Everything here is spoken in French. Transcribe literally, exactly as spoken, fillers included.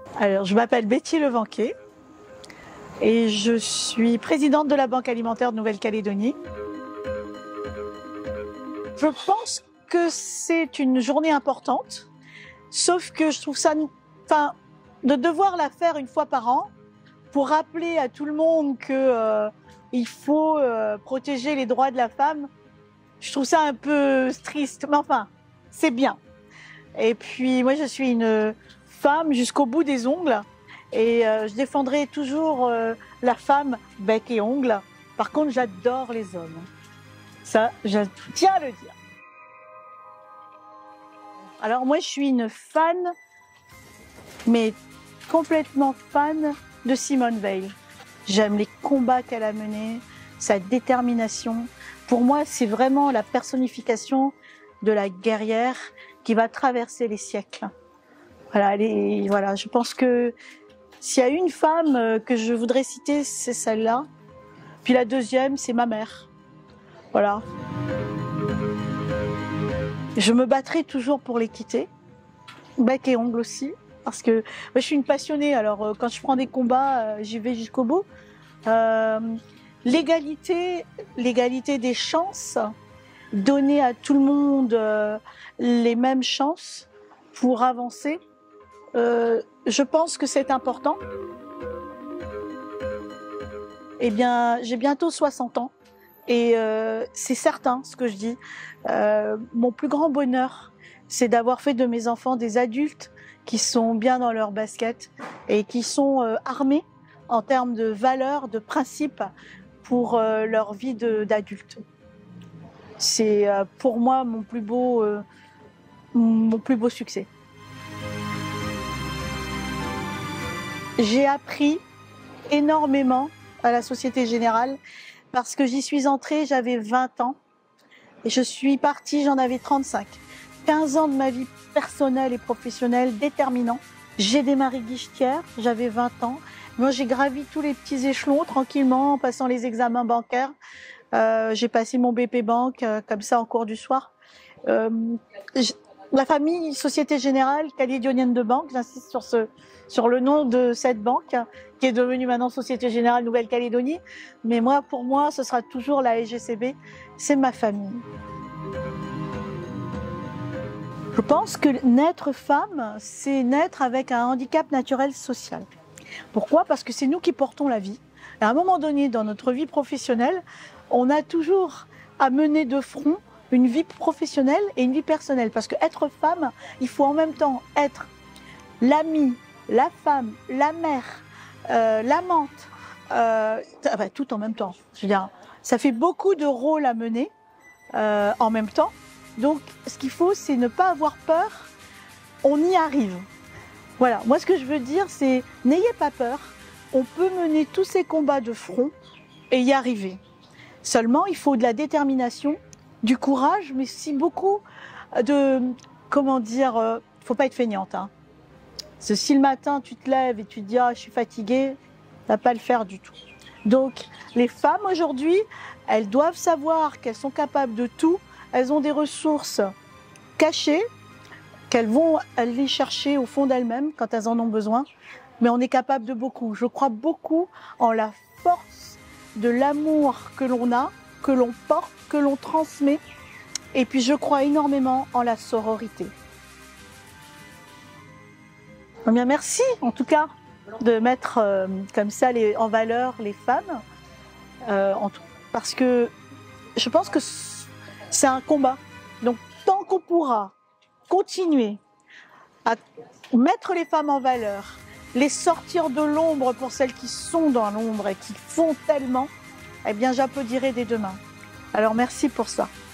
Alors, je m'appelle Betty Levanquet et je suis présidente de la Banque alimentaire de Nouvelle-Calédonie. Je pense que c'est une journée importante, sauf que je trouve ça, enfin, de devoir la faire une fois par an pour rappeler à tout le monde que euh, il faut euh, protéger les droits de la femme. Je trouve ça un peu triste, mais enfin, c'est bien. Et puis, moi, je suis une femme jusqu'au bout des ongles et euh, je défendrai toujours euh, la femme bec et ongles. Par contre, j'adore les hommes. Ça, je tiens à le dire. Alors, moi, je suis une fan, mais complètement fan de Simone Veil. J'aime les combats qu'elle a menés, sa détermination. Pour moi, c'est vraiment la personnification de la guerrière qui va traverser les siècles. Voilà, les, voilà, je pense que s'il y a une femme que je voudrais citer, c'est celle-là. Puis la deuxième, c'est ma mère. Voilà. Je me battrai toujours pour l'équité, bec et ongles aussi, parce que moi, je suis une passionnée. Alors, quand je prends des combats, j'y vais jusqu'au bout. Euh, l'égalité, l'égalité des chances, donner à tout le monde euh, les mêmes chances pour avancer, euh, je pense que c'est important. Eh bien, j'ai bientôt soixante ans et euh, c'est certain ce que je dis. Euh, mon plus grand bonheur, c'est d'avoir fait de mes enfants des adultes qui sont bien dans leur basket et qui sont euh, armés en termes de valeurs, de principes pour euh, leur vie d'adulte. C'est euh, pour moi mon plus beau, euh, mon plus beau succès. J'ai appris énormément à la Société Générale parce que j'y suis entrée, j'avais vingt ans et je suis partie, j'en avais trente-cinq. quinze ans de ma vie personnelle et professionnelle déterminants. J'ai démarré guichetière, j'avais vingt ans. Moi, j'ai gravi tous les petits échelons tranquillement en passant les examens bancaires. Euh, j'ai passé mon B P Banque euh, comme ça en cours du soir. Euh, la famille Société Générale Calédonienne de Banque, j'insiste sur ce, sur le nom de cette banque qui est devenue maintenant Société Générale Nouvelle-Calédonie. Mais moi, pour moi, ce sera toujours la S G C B. C'est ma famille. Je pense que naître femme, c'est naître avec un handicap naturel social. Pourquoi? Parce que c'est nous qui portons la vie. Et à un moment donné, dans notre vie professionnelle, on a toujours à mener de front une vie professionnelle et une vie personnelle. Parce qu'être femme, il faut en même temps être l'amie, la femme, la mère, euh, l'amante, euh, bah, tout en même temps. Je veux dire, ça fait beaucoup de rôles à mener euh, en même temps. Donc, ce qu'il faut, c'est ne pas avoir peur. On y arrive. Voilà, moi ce que je veux dire, c'est n'ayez pas peur. On peut mener tous ces combats de front et y arriver. Seulement, il faut de la détermination, du courage, mais aussi beaucoup de, comment dire, euh, faut pas être feignante. Hein. Parce que si le matin tu te lèves et tu te dis ah je suis fatiguée, tu vas pas le faire du tout. Donc les femmes aujourd'hui, elles doivent savoir qu'elles sont capables de tout. Elles ont des ressources cachées qu'elles vont aller chercher au fond d'elles-mêmes quand elles en ont besoin. Mais on est capable de beaucoup. Je crois beaucoup en la force de l'amour que l'on a, que l'on porte, que l'on transmet. Et puis je crois énormément en la sororité. Eh bien, merci en tout cas de mettre euh, comme ça les, en valeur les femmes. Euh, en tout, parce que je pense que c'est un combat. Donc tant qu'on pourra continuer à mettre les femmes en valeur, les sortir de l'ombre pour celles qui sont dans l'ombre et qui font tellement, eh bien j'applaudirai dès demain. Alors merci pour ça.